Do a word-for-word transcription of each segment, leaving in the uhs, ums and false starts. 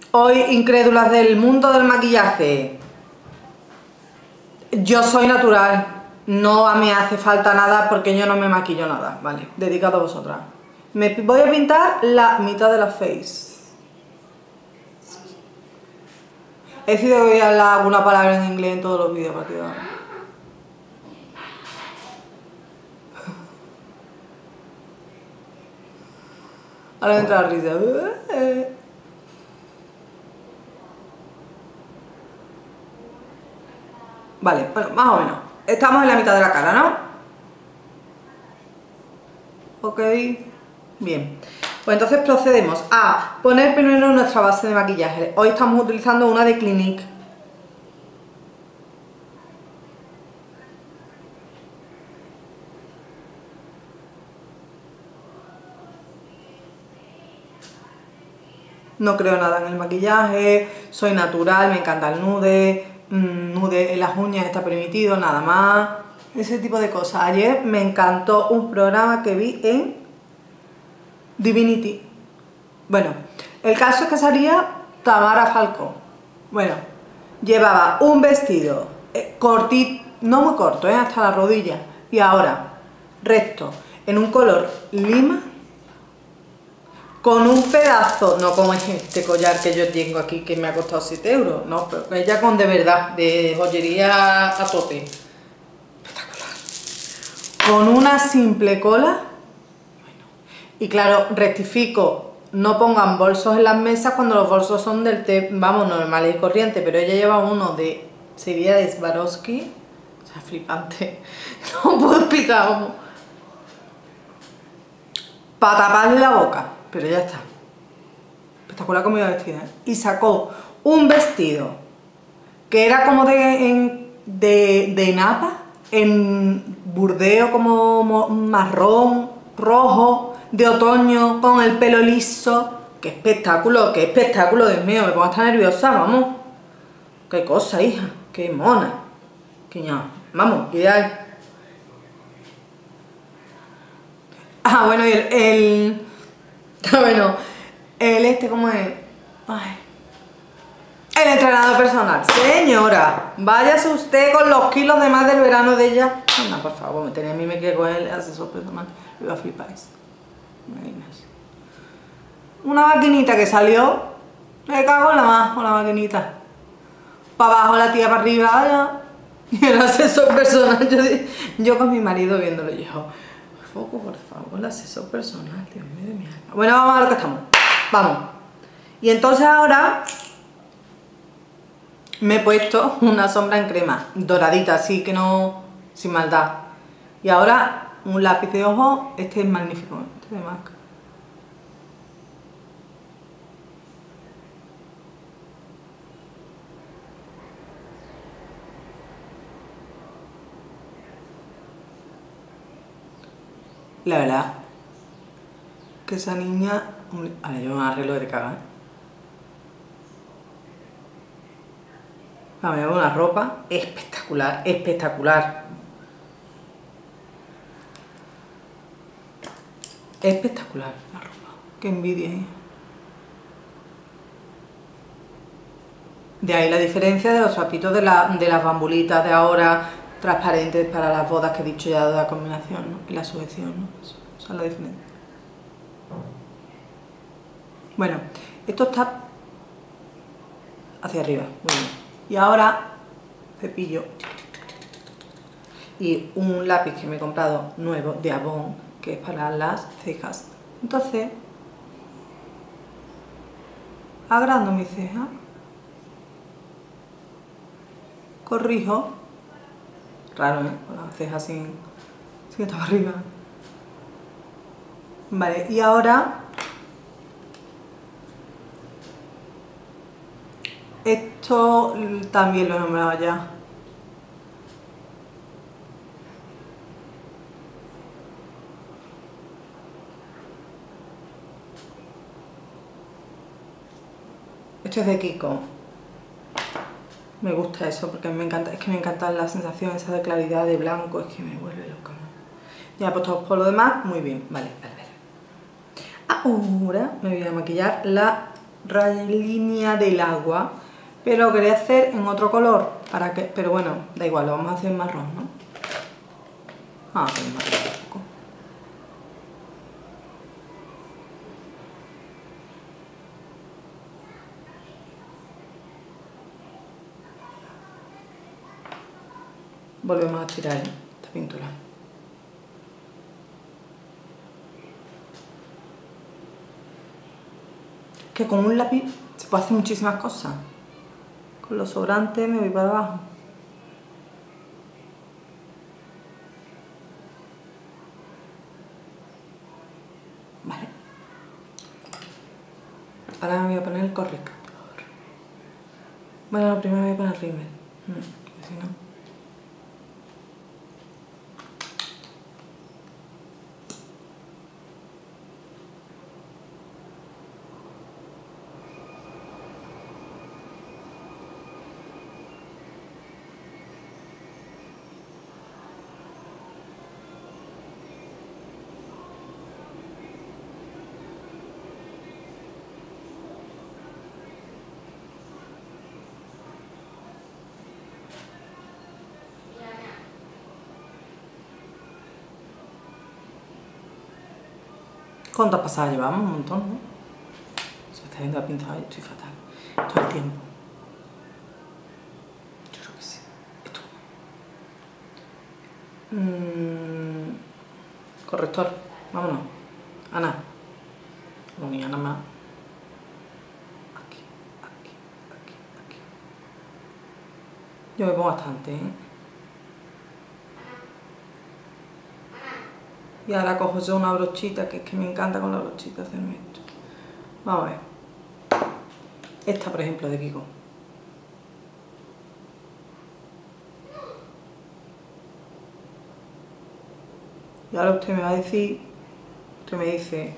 Hoy, incrédulas del mundo del maquillaje, yo soy natural, no me hace falta nada porque yo no me maquillo nada, ¿vale? Dedicado a vosotras. Me voy a pintar la mitad de la face. He decidido que voy a hablar alguna palabra en inglés en todos los vídeos a partir de ahora. Ahora me entra la risa. Vale, bueno, más o menos. Estamos en la mitad de la cara, ¿no? Ok. Bien. Pues entonces procedemos a poner primero nuestra base de maquillaje. Hoy estamos utilizando una de Clinique. No creo nada en el maquillaje, soy natural, me encanta el nude, mmm, nude en las uñas está permitido, nada más, ese tipo de cosas. Ayer me encantó un programa que vi en Divinity. Bueno, el caso es que salía Tamara Falcó. Bueno, llevaba un vestido eh, cortito, no muy corto, eh, hasta la rodilla, y ahora recto, en un color lima, con un pedazo, no como este collar que yo tengo aquí que me ha costado siete euros, no, pero ella con de verdad, de joyería a tope. Espectacular. Con una simple cola. Bueno. Y claro, rectifico, no pongan bolsos en las mesas cuando los bolsos son del té, vamos, normales y corrientes, pero ella lleva uno de, sería de Swarovski, o sea, flipante, no puedo explicar cómo. Para taparle la boca. Pero ya está. Espectacular como iba vestida, ¿eh? Y sacó un vestido que era como de, en, de, de napa, en burdeo como marrón, rojo, de otoño, con el pelo liso. ¡Qué espectáculo! ¡Qué espectáculo! Dios mío, me pongo hasta nerviosa, vamos. ¡Qué cosa, hija! ¡Qué mona! ¡Qué ña! Vamos, ideal. Ah, bueno, y el... el bueno, el este, ¿cómo es? Ay. El entrenador personal. Señora, váyase usted con los kilos de más del verano de ella. Anda, por favor, me tenía a mí me quedo con el asesor personal. Iba a flipar eso. Una maquinita que salió. Me cago en la más con la maquinita. Para abajo la tía, para arriba, allá. Y el asesor personal. Yo, yo con mi marido viéndolo, yo. Foco, por favor, el asesor personal, Dios mío de mi alma. Bueno, vamos a ver lo que estamos. Vamos. Y entonces ahora me he puesto una sombra en crema, doradita, así que no, sin maldad. Y ahora un lápiz de ojo, este es magnífico, este de MAC. La verdad que esa niña... A ver, yo me arreglo de cagar. A ver, una ropa espectacular, espectacular. Espectacular la ropa. Qué envidia, ¿eh? De ahí la diferencia de los trapitos de, la, de las bambulitas de ahora, transparentes para las bodas que he dicho ya de la combinación, ¿no? Y la sujeción, ¿no? Eso, esa es la diferencia. Bueno, esto está hacia arriba, muy bien. Y ahora cepillo y un lápiz que me he comprado nuevo de Avon, que es para las cejas. Entonces, agrando mi ceja, corrijo, raro, ¿eh? Con las cejas sin, sin estar arriba. Vale, y ahora esto también lo he nombrado ya. Esto es de Kiko. Me gusta eso porque me encanta, es que me encanta la sensación esa de claridad, de blanco, es que me vuelve loca. Ya pues todo por lo demás, muy bien, vale, vale, vale. Ahora me voy a maquillar la línea del agua, pero lo quería hacer en otro color, para que, pero bueno, da igual, lo vamos a hacer en marrón, ¿no? Ah, pues marrón un poco. Volvemos a estirar esta pintura. Que con un lápiz se puede hacer muchísimas cosas. Con los sobrantes me voy para abajo. Vale. Ahora me voy a poner el corrector. Bueno, lo primero me voy a poner el rímel. Si no... ¿Cuántas pasadas llevamos? Un montón, ¿no? Se me está yendo la pintada y estoy fatal. Todo el tiempo. Yo creo que sí. Esto. Mm, corrector. Vámonos. Ana. No, ni Ana más. Aquí, aquí, aquí, aquí. Yo me pongo bastante, ¿eh? Y ahora cojo yo una brochita, que es que me encanta con la brochita hacerme esto. Vamos a ver. Esta, por ejemplo, de Kiko. Y ahora usted me va a decir, usted me dice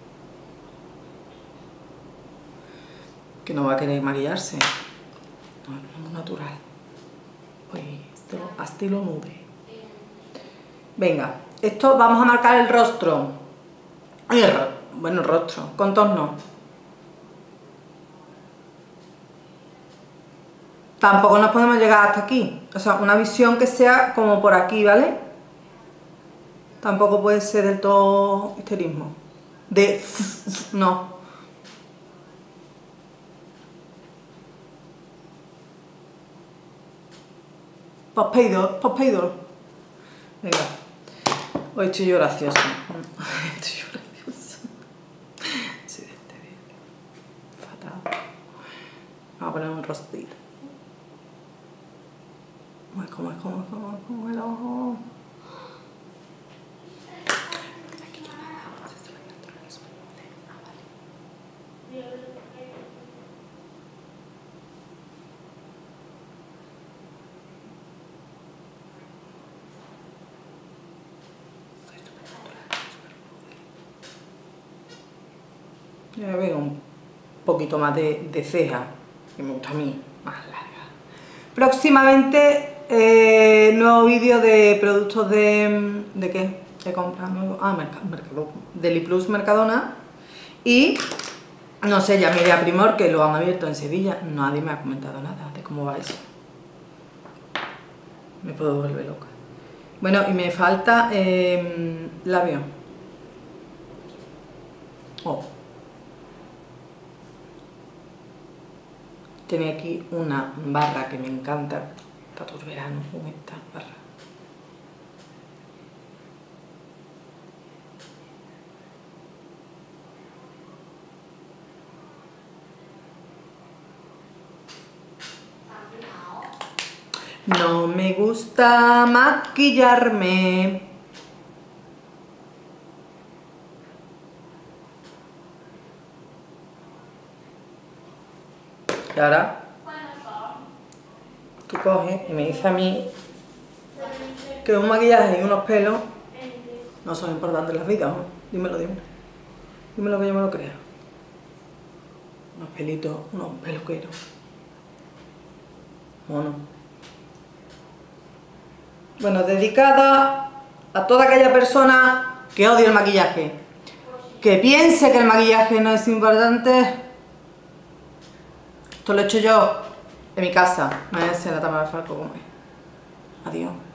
que no va a querer maquillarse. No, no es muy natural. Pues estilo, estilo nude. Venga. Esto vamos a marcar el rostro. El ro bueno, el rostro, contorno. Tampoco nos podemos llegar hasta aquí. O sea, una visión que sea como por aquí, ¿vale? Tampoco puede ser del todo esterismo. De... no. Pospeidor, pospeidor. Venga. Hoy estoy yo graciosa. Estoy yo graciosa. Sí, de este vídeo. Fatal. Vamos a poner un rostito. ¿Cómo es, cómo es, cómo es, cómo es, cómo es el ojo? Ya veo un poquito más de, de ceja, que me gusta a mí, más larga. Próximamente, eh, nuevo vídeo de productos de... ¿de qué? De compra nuevo. Ah, Mercado, Mercado, de Liplus Mercadona. Y, no sé, ya miré a Primor, que lo han abierto en Sevilla. Nadie me ha comentado nada de cómo va eso. Me puedo volver loca. Bueno, y me falta eh, labio. Oh. Tenía aquí una barra que me encanta. Está todo el verano con esta barra. No me gusta maquillarme. Y ahora tú coges y me dices a mí que un maquillaje y unos pelos no son importantes en las vidas, ¿no? Dímelo, dímelo. Dímelo que yo me lo crea. Unos pelitos, unos peluqueros. Mono. Bueno, dedicada a toda aquella persona que odie el maquillaje, que piense que el maquillaje no es importante Esto lo he hecho yo en mi casa. Me voy a hacer la tama de Falco comer. Adiós.